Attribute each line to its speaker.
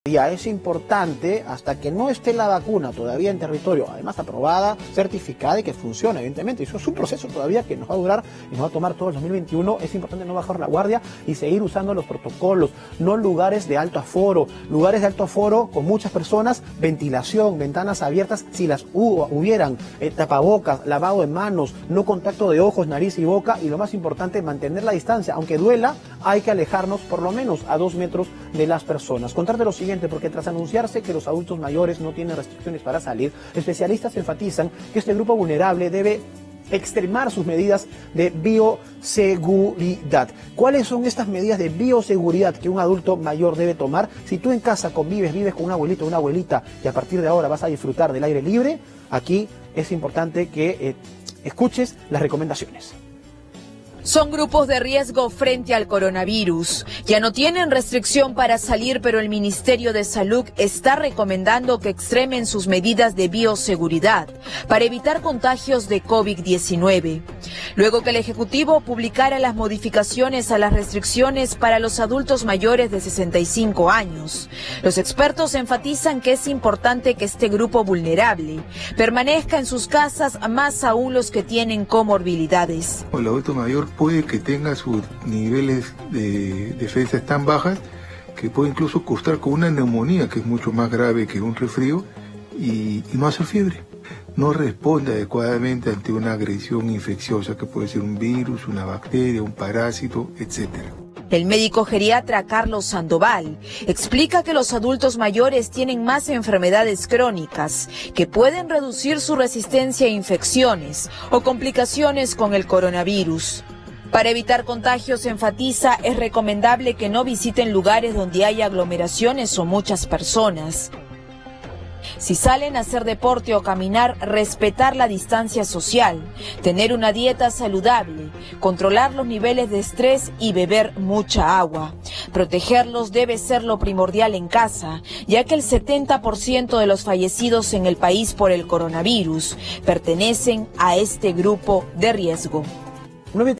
Speaker 1: Ya es importante, hasta que no esté la vacuna todavía en territorio, además aprobada, certificada y que funcione, evidentemente. Eso es un proceso todavía que nos va a durar y nos va a tomar todo el 2021. Es importante no bajar la guardia y seguir usando los protocolos, no lugares de alto aforo. Lugares de alto aforo con muchas personas, ventilación, ventanas abiertas, si las hubieran, tapabocas, lavado de manos, no contacto de ojos, nariz y boca, y lo más importante, mantener la distancia. Aunque duela, hay que alejarnos por lo menos a 2 metros de las personas. Contarte lo siguiente, porque tras anunciarse que los adultos mayores no tienen restricciones para salir, especialistas enfatizan que este grupo vulnerable debe extremar sus medidas de bioseguridad. ¿Cuáles son estas medidas de bioseguridad que un adulto mayor debe tomar? Si tú en casa vives con un abuelito o una abuelita y a partir de ahora vas a disfrutar del aire libre, aquí es importante que escuches las recomendaciones.
Speaker 2: Son grupos de riesgo frente al coronavirus. Ya no tienen restricción para salir, pero el Ministerio de Salud está recomendando que extremen sus medidas de bioseguridad para evitar contagios de COVID-19. Luego que el Ejecutivo publicara las modificaciones a las restricciones para los adultos mayores de 65 años, los expertos enfatizan que es importante que este grupo vulnerable permanezca en sus casas, más aún los que tienen comorbilidades.
Speaker 3: El adulto mayor puede que tenga sus niveles de defensas tan bajas que puede incluso cursar con una neumonía, que es mucho más grave que un resfrío, y no hacer fiebre. No responde adecuadamente ante una agresión infecciosa que puede ser un virus, una bacteria, un parásito, etc.
Speaker 2: El médico geriatra Carlos Sandoval explica que los adultos mayores tienen más enfermedades crónicas que pueden reducir su resistencia a infecciones o complicaciones con el coronavirus. Para evitar contagios, enfatiza, es recomendable que no visiten lugares donde haya aglomeraciones o muchas personas. Si salen a hacer deporte o caminar, respetar la distancia social, tener una dieta saludable, controlar los niveles de estrés y beber mucha agua. Protegerlos debe ser lo primordial en casa, ya que el 70% de los fallecidos en el país por el coronavirus pertenecen a este grupo de riesgo.